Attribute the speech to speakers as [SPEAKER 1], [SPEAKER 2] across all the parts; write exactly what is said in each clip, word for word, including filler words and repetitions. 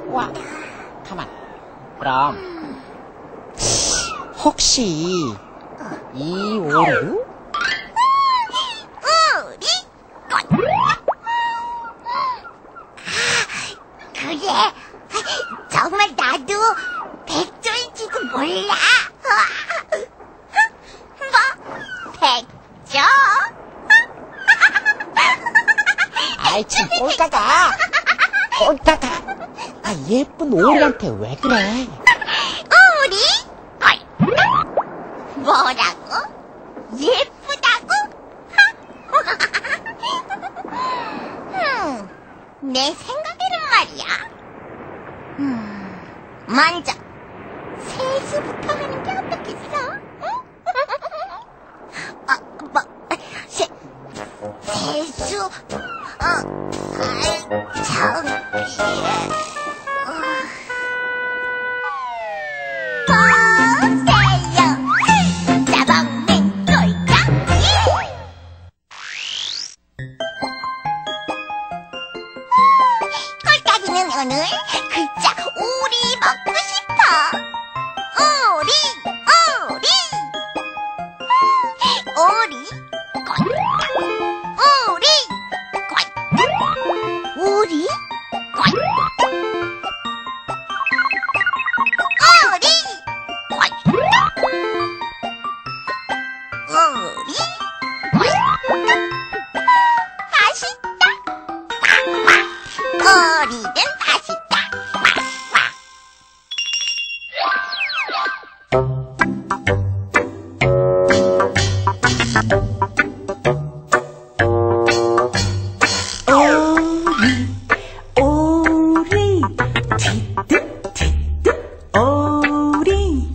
[SPEAKER 1] 와, 가만. 그럼 혹시 이 오리도?
[SPEAKER 2] 오리? 그래. 정말 나도 백조인지도 몰라. 뭐? 백조?
[SPEAKER 1] 아이 참 꼴까가 꼴까가. 아 예쁜 오리한테 왜 그래?
[SPEAKER 2] 오리? 어이. 뭐라고? 예쁘다고? 음, 내 생각에는 말이야. 음, 먼저 세수부터 하는 게 어떻겠어? 응? 아, 뭐, 세, 세수? 어, 아이, 참. 보세요. 짜먹는 꼴짝이. 꼴짝이는 오늘 글자 오리 먹고 싶어. 오리, 오리. 오리, 꼴짝. 오리, 꼴짝. 오리, 꼴짝. 오리, 꼴짝. 오리, 꼴짝. 맛있다. 꽉꽉. 오리는 맛있다. 꽉꽉.
[SPEAKER 3] 오리, 티득 티득 오리.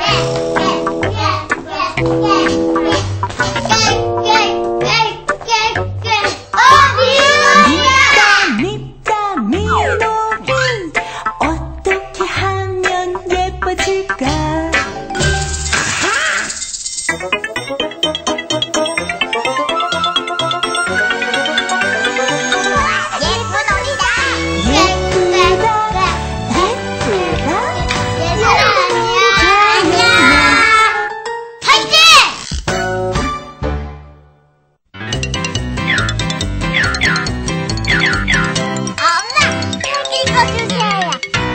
[SPEAKER 3] 밉다 밉다 민오리. 어떻게 하면 예뻐질까?
[SPEAKER 2] 예쁜 오리다.
[SPEAKER 3] 예쁘다 예쁘다
[SPEAKER 2] 안녕. 파이팅! 엄마, 책 읽어주세요.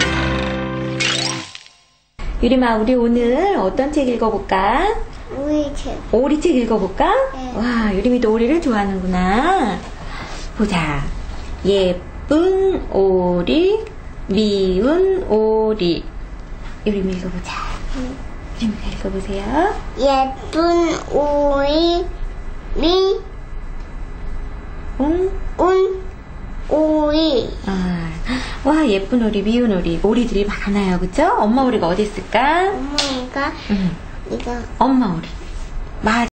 [SPEAKER 4] 유림아, 우리 오늘 어떤 책 읽어볼까?
[SPEAKER 2] 우리 책.
[SPEAKER 4] 오리책 읽어볼까?
[SPEAKER 2] 네.
[SPEAKER 4] 와, 유림이도 오리를 좋아하는구나. 보자. 예쁜 오리, 미운 오리. 유림이 읽어보자. 유림이가 읽어보세요.
[SPEAKER 2] 예쁜 오리, 미,
[SPEAKER 4] 응?
[SPEAKER 2] 운, 오리.
[SPEAKER 4] 아, 와, 예쁜 오리, 미운 오리. 오리들이 많아요, 그쵸? 엄마 오리가 어디 있을까?
[SPEAKER 2] 엄마가
[SPEAKER 4] 응.
[SPEAKER 2] 이거
[SPEAKER 4] 엄마 오리. 맞아.